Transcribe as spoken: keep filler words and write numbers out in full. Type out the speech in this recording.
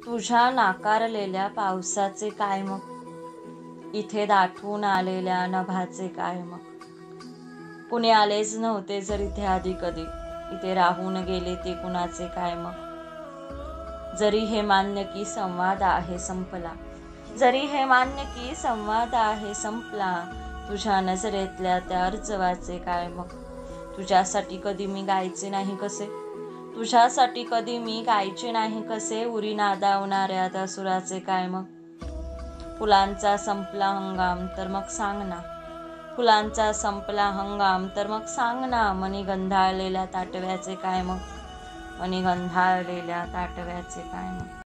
तुझ्या नाकारलेल्या पावसाचे काय मग? इथे दाटून आलेल्या नभाचे काय मग? कुणी आलेच नव्हते जर इथे आधी कधी, इथे राहून गेले ते कुणाचे काय मग? जरी हे मान्य की संवाद आहे संपला, जरी हे मान्य की संवाद आहे संपला, तुझ्या नजरेतल्या त्या अर्जवाचे काय मग? तुझ्यासाठी कधी मी गायचे नाही कसे, तुझ्यासाठी कधी मी गायचे नाही कसे, उरी नादावणाऱ्या त्या सुराचे काय मग? फुलांचा संपला हंगाम तर मग सांग ना, फुलांचा संपला हंगाम तर मग सांग ना, मनी गंधाळलेल्या ताटव्याचे काय मग? मनी गंधाळलेल्या ताटव्याचे काय मग?